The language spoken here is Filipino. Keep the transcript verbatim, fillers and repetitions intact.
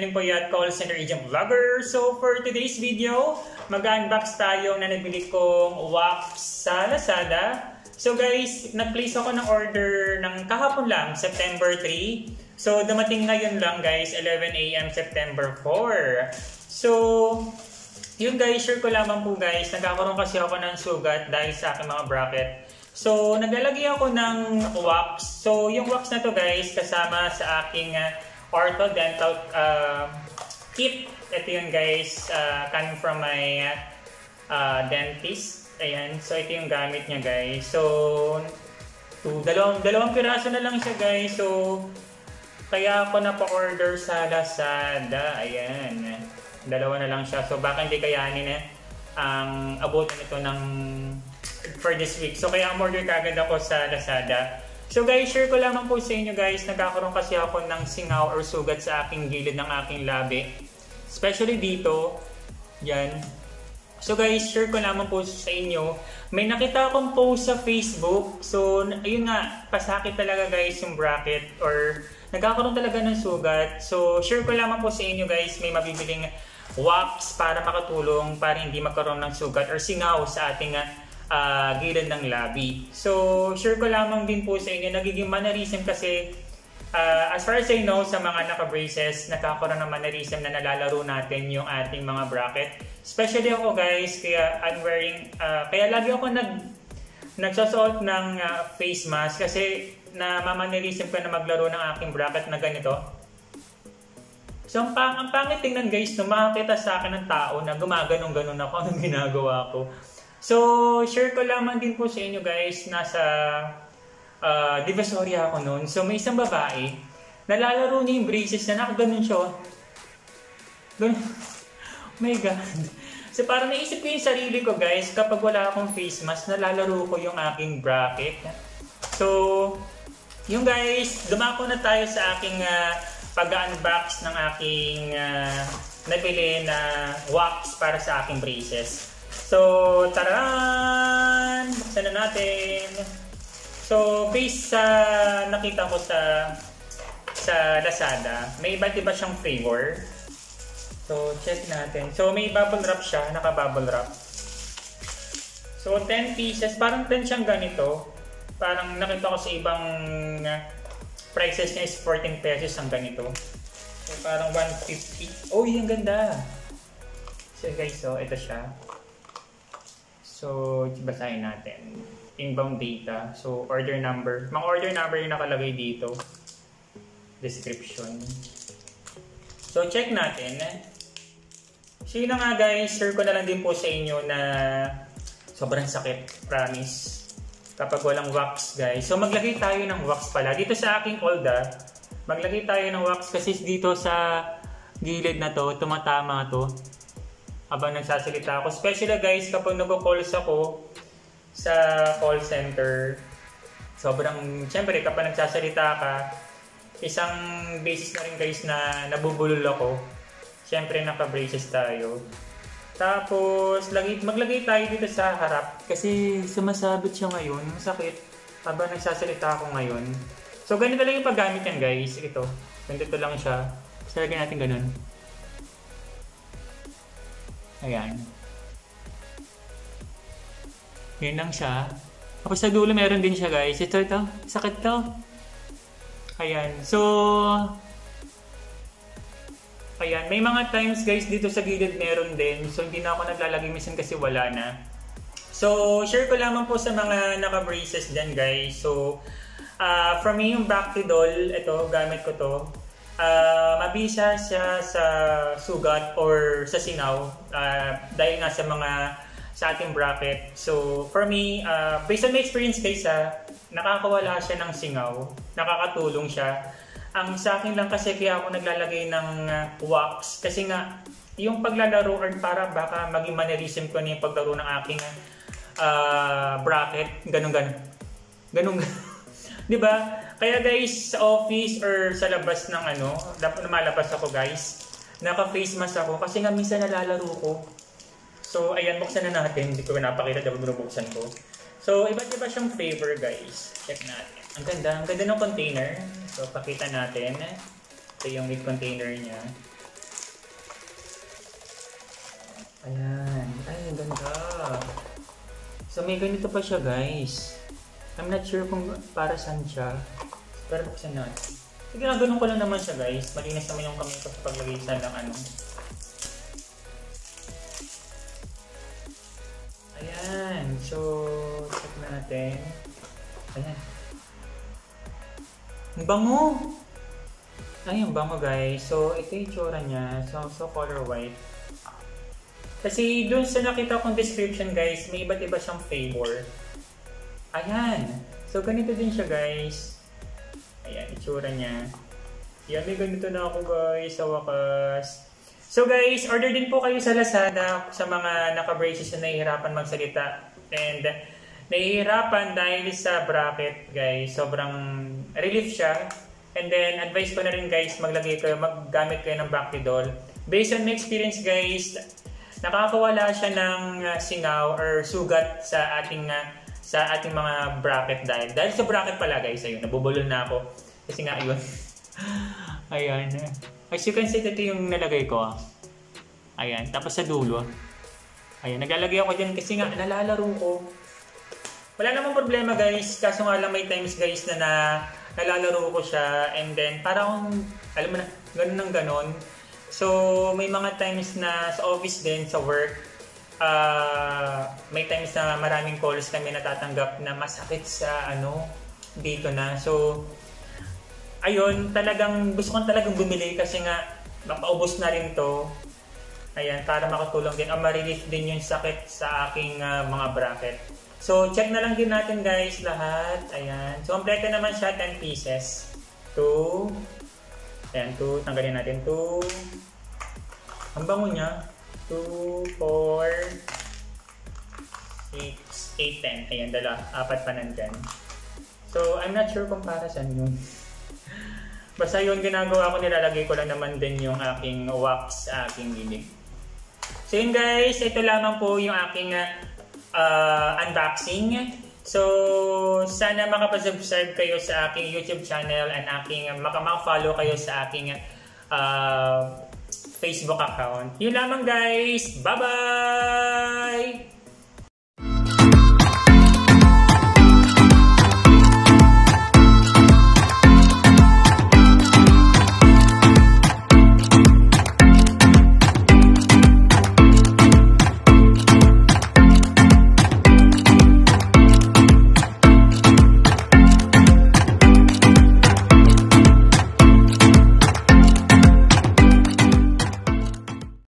din po yan, Call Center Agent Vlogger. So for today's video, mag-unbox tayo na nabili kong wax sa Lazada. So guys, nag-place ako ng order ng kahapon lang, September three. So dumating ngayon lang guys, eleven A M September four. So yun guys, share ko lamang po guys, nagkakaroon kasi ako ng sugat dahil sa aking mga bracket. So naglalagay ako ng wax. So yung wax na to guys, kasama sa aking uh, ortho dental uh, kit. Ito yun guys, uh, coming from my uh, dentist. Ayan, so ito yung gamit niya guys. So to, dalawang, dalawang piraso na lang siya guys. So kaya ako na-order sa Lazada. Ayan, dalawa na lang siya. So baka hindi kayanin eh ang abutan ito ng for this week. So kaya umorder kagad ako sa Lazada. So guys, share ko lamang po sa inyo guys, nagkakaroon kasi ako ng singaw or sugat sa aking gilid ng aking labi. Especially dito, yan. So guys, share ko lamang po sa inyo. May nakita akong post sa Facebook. So ayun nga, pasakit talaga guys yung bracket or nagkakaroon talaga ng sugat. So share ko lamang po sa inyo guys, may mabibiling wax para makatulong para hindi magkaroon ng sugat or singaw sa ating Uh, gilid ng labi. So, share ko lamang din po sa inyo, nagiging mannerism kasi uh, as far as I know, sa mga naka-braces, nakakaroon ng mannerism na nalalaro natin yung ating mga bracket. Especially ako guys, kaya I'm wearing, uh, kaya lagi ako nag, nagsusuot ng uh, face mask kasi na mamannerism ko na maglaro ng aking bracket na ganito. So, ang, pang, ang pangit tingnan guys, no, makakita sa akin ng tao na gumaganong-ganon ako anong ginagawa ko. So, share ko lamang din po sa inyo guys, nasa uh, Divisoria ako noon. So, may isang babae, nalalaro niya yung braces na nakaganon siya. Ganun. Oh my God. So, parang naisip ko yung sarili ko guys, kapag wala akong face mask, nalalaro ko yung aking bracket. So, yung guys, dumako na tayo sa aking uh, pag-unbox ng aking uh, nabili na wax para sa aking braces. So, taran! Buksan na natin. So, based sa nakita ko sa sa Lazada, may iba't iba siyang flavor. So, check natin. So, may bubble wrap siya, naka-bubble wrap. So, ten pieces. Parang ten siyang ganito. Parang nakita ko sa ibang uh, prices niya is fourteen pesos ang ganito. So, parang one fifty. Oh, yung ganda! So, guys, so, ito siya. So, basahin natin. Inbound data. So, order number. Mga order number yung nakalagay dito. Description. So, check natin. So, yun na nga guys. Share ko na lang din po sa inyo na sobrang sakit. Promise. Kapag walang wax guys. So, maglagay tayo ng wax pala. Dito sa aking Olda, maglagay tayo ng wax kasi dito sa gilid na to, tumatama to. Habang nagsasalita ako. Especially guys, kapag nag-calls ako sa call center, sobrang, syempre kapag nagsasalita ka, isang basis na rin guys na nabubulol ako. Syempre naka-braces tayo. Tapos, lagi, maglagay tayo dito sa harap kasi sumasabit siya ngayon. Masakit habang nagsasalita ako ngayon. So, ganito lang yung paggamit yan guys. Ito, ganito lang siya. Kasi lagyan natin ganun. Ayan. Yan lang siya. Tapos sa dulo meron din siya guys. Ito, ito. Sakit to. Ayan. So, ayan. May mga times guys dito sa gilid meron din. So, hindi na ako naglalagay minsan kasi wala na. So, share ko lamang po sa mga naka-braces dyan guys. So, uh, from me yung Bactidol, ito, gamit ko to. Uh, mabisa siya sa sugat or sa singaw uh, dahil nga sa mga sa ating bracket. So for me, uh, based on my experience guys ha, nakakawala siya ng singaw, nakakatulong siya. Ang sa akin lang kasi kaya ako naglalagay ng uh, wax kasi nga yung paglalaro or para baka maging mannerism ko na yung paglaro ng aking uh, bracket, ganun ganun ganun ganun. Diba? Kaya guys, sa office or sa labas ng ano, lumalabas ako guys, naka-face mask ako kasi nga minsan nalalaro ko. So, ayan, buksan na natin. Hindi ko napakita dapat binubuksan ko. So, iba't iba siyang flavor guys. Check natin. Ang ganda. Ang ganda ng container. So, pakita natin. Ito yung lid container niya. Ayan. Ay, ang ganda. So, may ganito pa siya, guys. I'm not sure kung para saan siya. Pero buksan natin. Sige, ganun ko lang naman siya, guys. Malinis naman yung kamay ko sa paglagay sa ng ano. Ayan. So, check natin. Ayan. Ang bango! Ay, ang bango, guys. So, ito yung tsura niya. So, so color white. Kasi dun sa nakita kong description, guys, may iba't iba siyang flavor. Ayan. So, ganito din siya, guys. Ayan, itsura niya. Yan, may ganito na ako, guys, sa wakas. So, guys, order din po kayo sa Lazada sa mga naka-braces na nahihirapan magsalita. And, nahihirapan dahil sa bracket, guys. Sobrang relief siya. And then, advice ko na rin, guys, maglagay kayo, maggamit kayo ng Bactidol. Based on my experience, guys, nakakawala siya ng uh, singaw or sugat sa ating uh, sa ating mga bracket dahil dahil sa bracket pala, guys. Ayun, nabubulol na ako kasi nga yun. Ayan, as you can see, ito yung nalagay ko. Ayan, tapos sa dulo, ayan, naglalagay ako dyan kasi nga nalalaro ko. Wala namang problema, guys, kaso nga lang may times, guys, na, na nalalaro ko siya and then parang alam mo na ganun ng ganun. So, may mga times na sa office din, sa work, uh, may times na maraming calls kami natatanggap na masakit sa ano, dito na. So, ayun, talagang gusto ko talagang bumili kasi nga mapaubos na rin to. Ayan, para makatulong din, o ma-relief din yung sakit sa aking uh, mga bracket. So, check na lang din natin, guys, lahat. Ayan. So, kompleto naman siya, ten pieces. two. Ayan, two. Tanggalin natin two. Ang bango niya. two, four, six, eight, ten. Ayan, dala. Apat pa nandyan. So, I'm not sure kung para saan yun. Basta yun, ginagawa ko, nilalagay ko lang naman din yung aking wax sa aking gilid. So, yun, guys. Ito lamang po yung aking uh, unboxing. So, sana makapasubscribe kayo sa aking YouTube channel and aking makamak-follow kayo sa aking uh, Facebook account. Yun lamang, guys. Bye-bye!